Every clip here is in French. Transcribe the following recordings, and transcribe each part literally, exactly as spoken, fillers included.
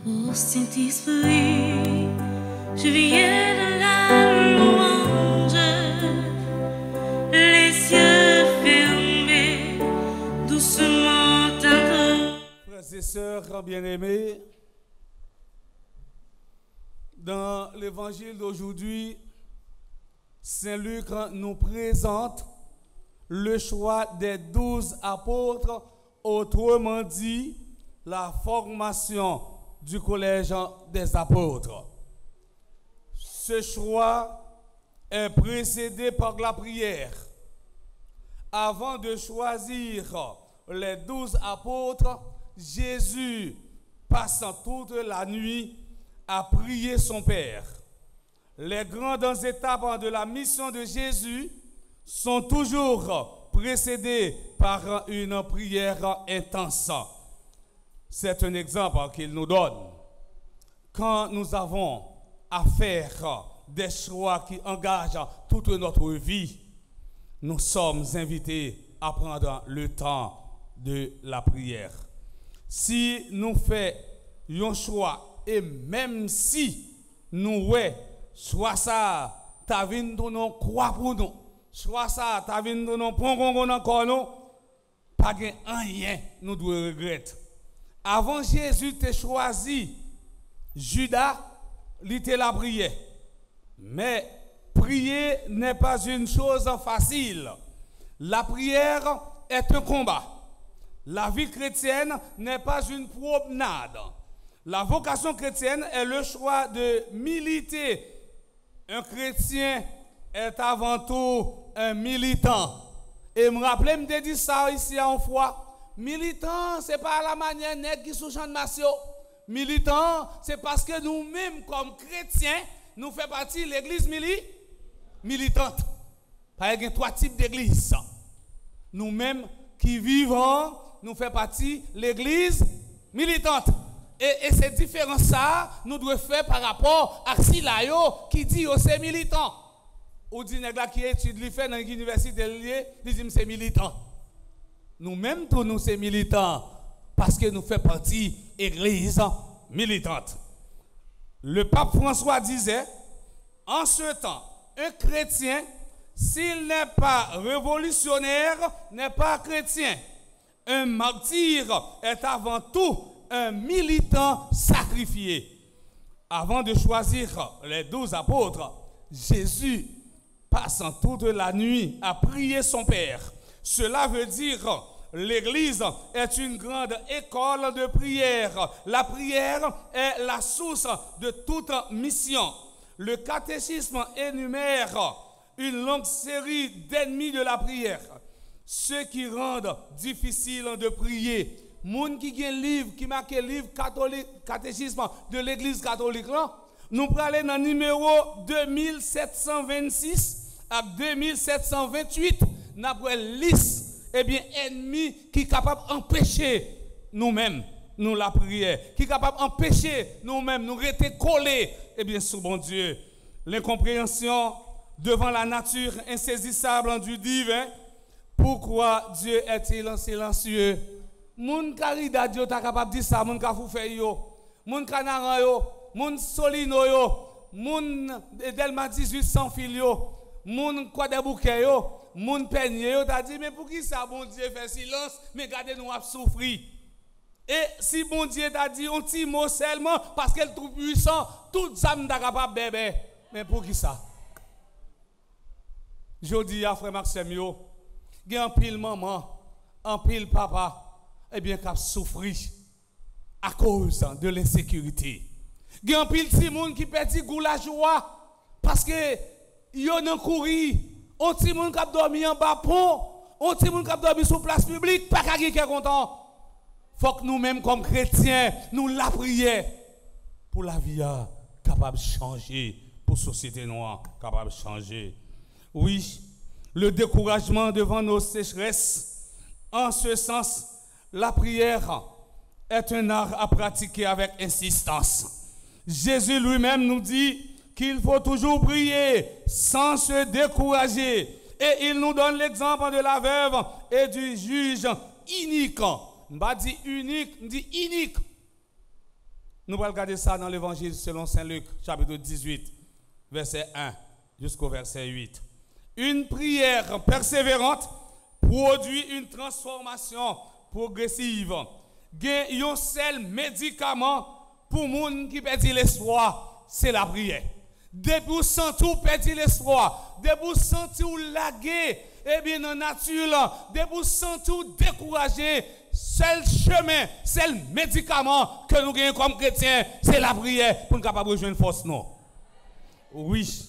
Ô Saint-Esprit, je viens de la louange, les yeux fermés, doucement tantôt. Frères et sœurs bien-aimés, dans l'évangile d'aujourd'hui, Saint Luc nous présente le choix des douze apôtres, autrement dit, la formation du collège des apôtres. Ce choix est précédé par la prière. Avant de choisir les douze apôtres, Jésus passe toute la nuit à prier son Père. Les grandes étapes de la mission de Jésus sont toujours précédées par une prière intense. C'est un exemple qu'il nous donne. Quand nous avons à faire des choix qui engagent toute notre vie, nous sommes invités à prendre le temps de la prière. Si nous faisons un choix, et même si nous ouais, soit ça, ta vie nous croit pour nous, soit ça, ta vie nous prend encore nous, pas rien nous devons regretter. Avant Jésus t'a choisi, Judas, il était la prière. Mais prier n'est pas une chose facile. La prière est un combat. La vie chrétienne n'est pas une promenade. La vocation chrétienne est le choix de militer. Un chrétien est avant tout un militant. Et me rappelez, me dit ça ici en fois. Militant, ce n'est pas la manière nègre qui sous champ de massio. Militant, c'est parce que nous-mêmes, comme chrétiens, nous faisons partie de l'église mili militante. Par exemple, trois types d'églises. Nous-mêmes qui vivons, nous faisons partie de l'église militante. Et, et ces différences, ça, nous devons faire par rapport à Silayo qui dit que c'est militant. Ou dit nègre qui étudie, il fait dans l'université, il dit que c'est militant. Nous-mêmes, tous nous, sommes militants parce que nous faisons partie de l'église militante. Le pape François disait, en ce temps, un chrétien, s'il n'est pas révolutionnaire, n'est pas chrétien. Un martyr est avant tout un militant sacrifié. Avant de choisir les douze apôtres, Jésus passe toute la nuit à prier son Père. Cela veut dire l'Église est une grande école de prière. La prière est la source de toute mission. Le catéchisme énumère une longue série d'ennemis de la prière. Ceux qui rendent difficile de prier. Moun qui a un livre, qui marque le livre catholique, catéchisme de l'Église catholique, là, nous prenons aller dans le numéro deux mille sept cent vingt-six à deux mille sept cent vingt-huit. Nous avons une liste, eh bien, ennemis qui est capable d'empêcher nous-mêmes, nous la prière, qui est capable d'empêcher nous-mêmes, nous rester collés, eh bien, sur bon Dieu. L'incompréhension devant la nature insaisissable du divin. Pourquoi Dieu est-il silencieux? Moun karida Dieu ta capable de dire ça, moun ka foufé yo, moun kanaran yo, moun solino yo, moun Delma dix-huit sans fil yo, moun quoi de bouquet yo, moun peigné yo, t'a dit mais pour qui ça bon Dieu fait silence, mais gardez nous à souffrir. Et si bon Dieu t'a dit un petit mot seulement parce qu'elle tout puissant, toute âme t'a capable bébé, mais pour qui ça? Je dis à frère Maxime yo, il y a un pile maman, un pile papa, eh bien, qui a souffert à cause de l'insécurité. Il y a un pile de monde qui perd goût la joie parce que il y a un courri, un petit monde qui a dormi en bas pont, un petit monde qui a dormi sur place publique, pas quelqu'un qui est content. Il faut que nous-mêmes, comme chrétiens, nous la prions pour la vie capable de changer, pour la société noire capable de changer. Oui, le découragement devant nos sécheresses, en ce sens, la prière est un art à pratiquer avec insistance. Jésus lui-même nous dit qu'il faut toujours prier sans se décourager. Et il nous donne l'exemple de la veuve et du juge inique. Je ne dis pas unique, je dis inique. Nous allons regarder ça dans l'évangile selon Saint Luc, chapitre dix-huit, verset un jusqu'au verset huit. Une prière persévérante produit une transformation progressive. Il y a un seul médicament pour les gens qui perdent l'espoir, c'est la prière. Depuis vous sentez vous perdre l'espoir, depuis vous sentez vous laguer, eh bien dans la nature, depuis vous sentez vous décourager, seul chemin, seul médicament que nous gagnons comme chrétiens, c'est la prière pour nous capable de rejoindre force non. Oui.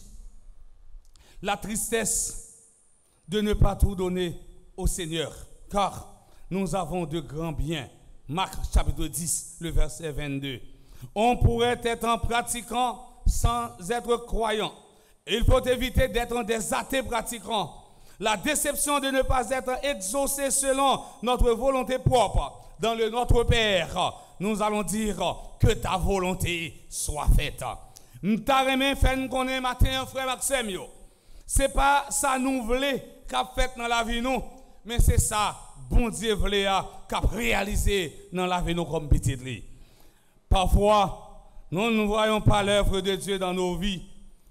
La tristesse de ne pas tout donner au Seigneur, car nous avons de grands biens. Marc chapitre dix, le verset vingt-deux. On pourrait être en pratiquant sans être croyant. Il faut éviter d'être des athées pratiquants. La déception de ne pas être exaucé selon notre volonté propre. Dans le Notre Père, nous allons dire que ta volonté soit faite. M'ta remè fait nous connaître matin frère Maxime yo. C'est pas ça nous voulons qu'a fait dans la vie nous, mais c'est ça bon Dieu voulait qu'a réalisé dans la vie nous comme petit li. Parfois, nous ne voyons pas l'œuvre de Dieu dans nos vies,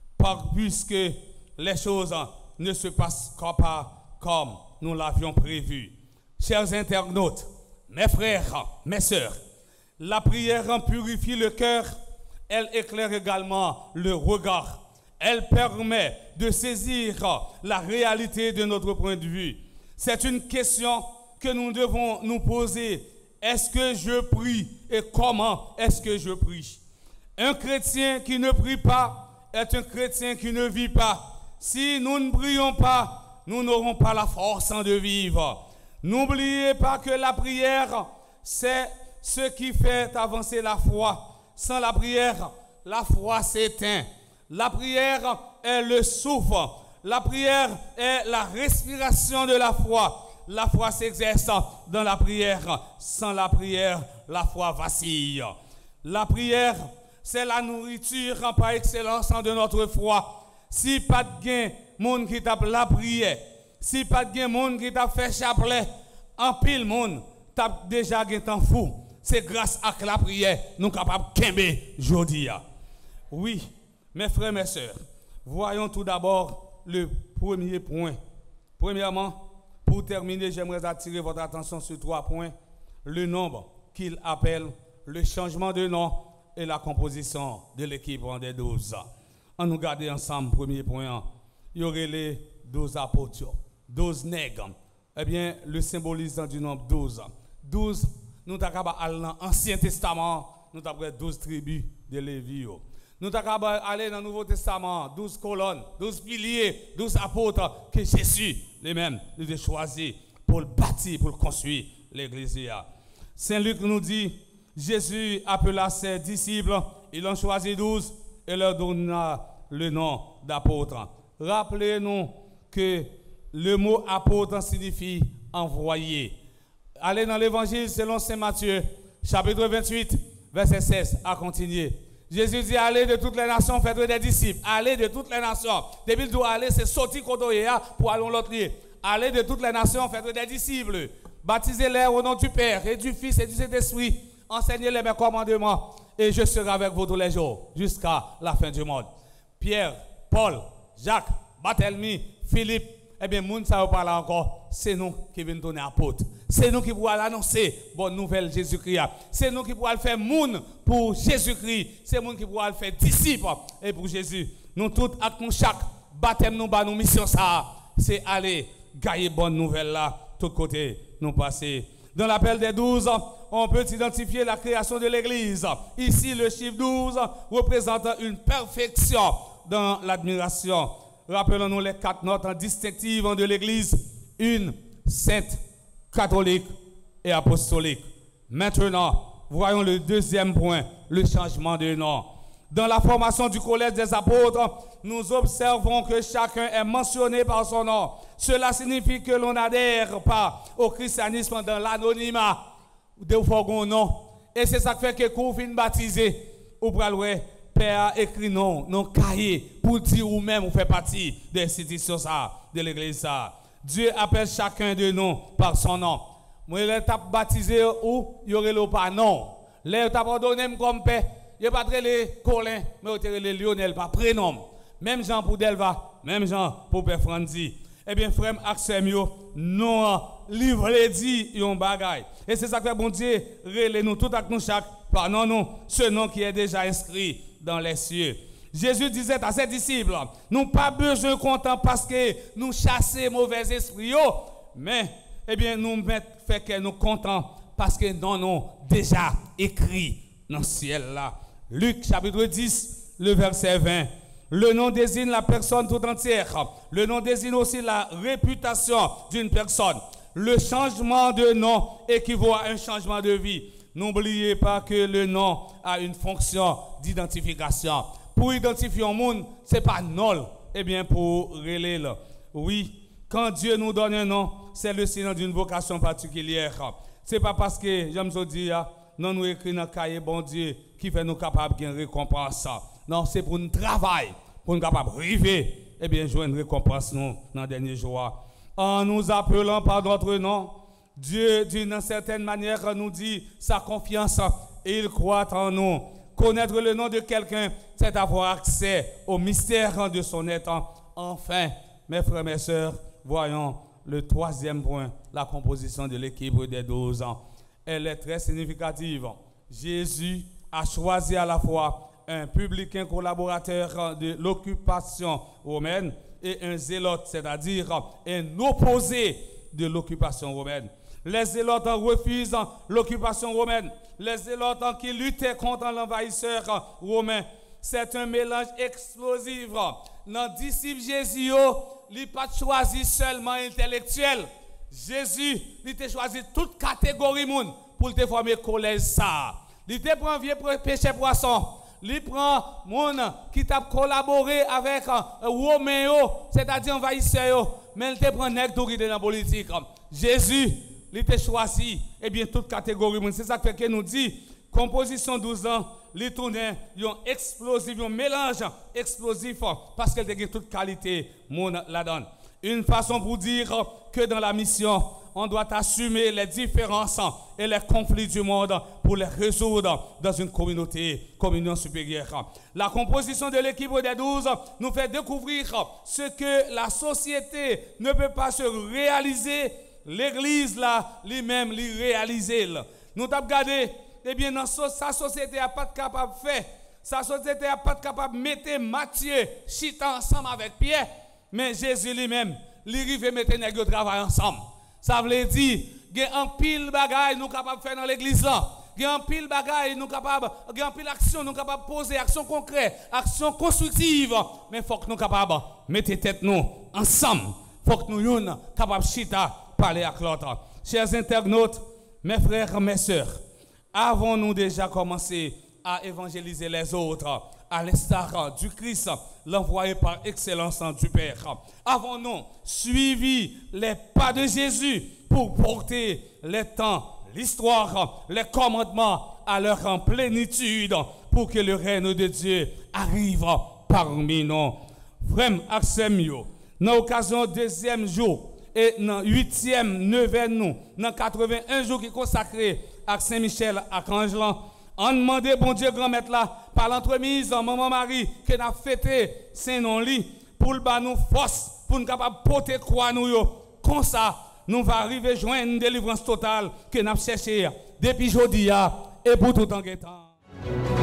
puisque les choses ne se passent pas comme nous l'avions prévu. Chers internautes, mes frères, mes sœurs, la prière en purifie le cœur, elle éclaire également le regard. Elle permet de saisir la réalité de notre point de vue. C'est une question que nous devons nous poser. Est-ce que je prie et comment est-ce que je prie? Un chrétien qui ne prie pas est un chrétien qui ne vit pas. Si nous ne prions pas, nous n'aurons pas la force de vivre. N'oubliez pas que la prière, c'est ce qui fait avancer la foi. Sans la prière, la foi s'éteint. La prière est le souffle. La prière est la respiration de la foi. La foi s'exerce dans la prière. Sans la prière, la foi vacille. La prière, c'est la nourriture par excellence de notre foi. Si pas de gain, monde qui t'a la prière, si pas de gain, monde qui t'a fait chapelet, en pile monde, t'as déjà gain temps fou. C'est grâce à la prière nous sommes capables de kembe aujourd'hui. Oui, mes frères, mes sœurs, voyons tout d'abord le premier point. Premièrement, pour terminer, j'aimerais attirer votre attention sur trois points. Le nombre qu'il appelle, le changement de nom et la composition de l'équipe des douze. On nous garde ensemble, premier point. Il y aurait les douze apôtres, douze nègres. Eh bien, le symbolisme du nombre douze. douze, nous avons allé dans l'Ancien Testament, nous avons douze tribus de Lévi. Nous avons allé dans le Nouveau Testament, douze colonnes, douze piliers, douze apôtres que Jésus, les mêmes, nous a choisis pour le bâtir, pour le construire l'église. Saint Luc nous dit, Jésus appela ses disciples, il en choisit douze et leur donna le nom d'apôtre. Rappelez-nous que le mot apôtre signifie envoyé. Allez dans l'évangile selon Saint Matthieu, chapitre vingt-huit, verset seize, à continuer. Jésus dit, allez de toutes les nations, faites des disciples. Allez de toutes les nations. Depuis le doit aller, c'est sortir pour aller l'autre lieu. Allez de toutes les nations, faites des disciples. Baptisez-les au nom du Père et du Fils et du Saint-Esprit. Enseignez-les mes commandements et je serai avec vous tous les jours jusqu'à la fin du monde. Pierre, Paul, Jacques, Barthélemy, Philippe, eh bien, moun ça parle encore, c'est nous qui venons donner apôtre. C'est nous qui pouvons annoncer bonne nouvelle Jésus-Christ. C'est nous qui pouvons faire moun pour Jésus-Christ. C'est nous qui pouvons faire disciples et pour Jésus. Nous tous, avec nous chaque baptême, nous avons mission ça. C'est aller gagner bonne nouvelle là, tous côtés, nous passer. Dans l'appel des douze, on peut identifier la création de l'Église. Ici, le chiffre douze représente une perfection dans l'admiration. Rappelons-nous les quatre notes distinctives de l'Église. Une, sainte, catholique et apostolique. Maintenant, voyons le deuxième point, le changement de nom. Dans la formation du collège des apôtres, nous observons que chacun est mentionné par son nom. Cela signifie que l'on n'adhère pas au christianisme dans l'anonymat de son nom. Et c'est ça qui fait que quand vous finissez baptisé, vous pouvez Père écrit non, non cahier pour dire ou même vous faites partie de l'institution de l'église. Dieu appelle chacun de nous par son nom. Moi, il est baptisé ou il y aurait le pas non. Les t'as pardonné comme père, il pas les Colin, mais il les Lionel pas prénom. Même Jean pour Delva, même Jean pour Père Franzi. Eh bien frère Axem yo, non livre dit yon bagay. Et c'est ça que bon Dieu relève nous tout avec nous chaque par non non ce nom qui est déjà inscrit dans les cieux. Jésus disait à ses disciples, nous pas besoin de content parce que nous chassons mauvais esprits, mais eh bien nous fait que nous contents parce que nous avons déjà écrit dans le ciel là. Luc chapitre dix, le verset vingt. Le nom désigne la personne tout entière. Le nom désigne aussi la réputation d'une personne. Le changement de nom équivaut à un changement de vie. N'oubliez pas que le nom a une fonction d'identification. Pour identifier un monde, ce n'est pas nul. Eh bien, pour relayer, oui, quand Dieu nous donne un nom, c'est le signe d'une vocation particulière. Ce n'est pas parce que, j'aime ça dire, non, nous écrivons dans le cahier, bon Dieu, qui fait nous capables d'une récompense. Non, c'est pour nous travailler, pour nous capables d'arriver, eh bien, jouer une récompense nous, dans le dernier jour. En nous appelant par notre nom, Dieu, d'une certaine manière, nous dit sa confiance et il croit en nous. Connaître le nom de quelqu'un, c'est avoir accès au mystère de son être. Enfin, mes frères et mes sœurs, voyons le troisième point, la composition de l'équipe des douze ans. Elle est très significative. Jésus a choisi à la fois un publicain collaborateur de l'occupation romaine et un zélote, c'est-à-dire un opposé de l'occupation romaine. Les zélotes refusent l'occupation romaine. Les zélotes qui luttaient contre l'envahisseur romain. C'est un mélange explosif. Dans disciple Jésus, il n'a pas choisi seulement intellectuel. Jésus, il a choisi toute catégorie de monde pour te former collège ça. Il te prend vieux péché poisson. Il prend monde qui t'a collaboré avec Roméo, c'est-à-dire envahisseur, mais il te prend nèg tout qui dans la politique. Jésus, il t'a choisi, eh bien, toute catégorie. C'est ça que nous dit, composition douze ans, il tourne, il y a un explosif, un mélange explosif, parce qu'elle a toute qualité, mon la donne. Une façon pour dire que dans la mission, on doit assumer les différences et les conflits du monde pour les résoudre dans une communauté, communion supérieure. La composition de l'équipe des douze nous fait découvrir ce que la société ne peut pas se réaliser. L'église là, lui-même, lui réaliser. Nous avons regardé, eh bien, dans sa société n'a pas capable de faire. Sa société n'a pas capable de mettre Matthieu, chita ensemble avec Pierre. Mais Jésus lui-même, il arrive à mettre les travail ensemble. Ça veut dire, il y a un pile de bagaille nous capables de faire dans l'église là. Il y a un pile de bagaille nous capables, il y a un pile d'action nous capables de poser, action concrète, action constructive. Mais il faut que nous capables de mettre tête nous ensemble. Il faut que nous soyons capables de chita, parler avec l'autre. Chers internautes, mes frères, mes sœurs, avons-nous déjà commencé à évangéliser les autres, à l'instar du Christ, l'envoyé par excellence du Père? Avons-nous suivi les pas de Jésus pour porter les temps, l'histoire, les commandements à leur plénitude pour que le règne de Dieu arrive parmi nous? Frère Axemio, dans l'occasion du deuxième jour et dans le huitième, neuvième, nous, dans quatre-vingt-un jours qui est consacré à Saint-Michel, à Cangelan, on demande, bon Dieu, grand-maître là, par l'entremise, maman Marie, qui a fêté Saint-Nom-Li, pour le nous force, pour nous capables de porter croix nous. Comme ça, nous va arriver à joindre une délivrance totale que nous avons cherché depuis aujourd'hui et pour tout en temps.